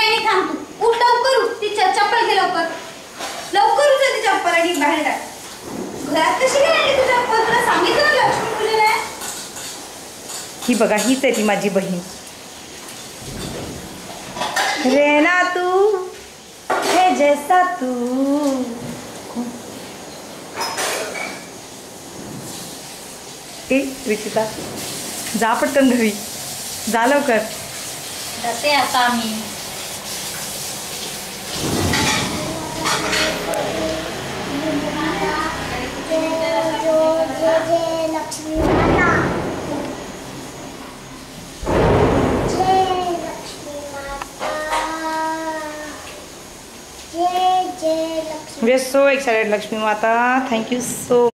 नाही थांब तू. उठ लवकर उठ. ती चप्पल घे लवकर. लवकर उठ ती चप्पल आणि बाहेर टाक. घरात कशी काय आणली तू चप्पल? तुला सांगितलं ना लक्ष्मीपूजन आहे. ही बघा, हीच आहे ती माझी बहीण. रेना तू है जैसा तू. ए रिचिता, जा पटकन घरी, जा लवकर. जाते आता मी. We are so excited, Lakshmi Mata. Thank you so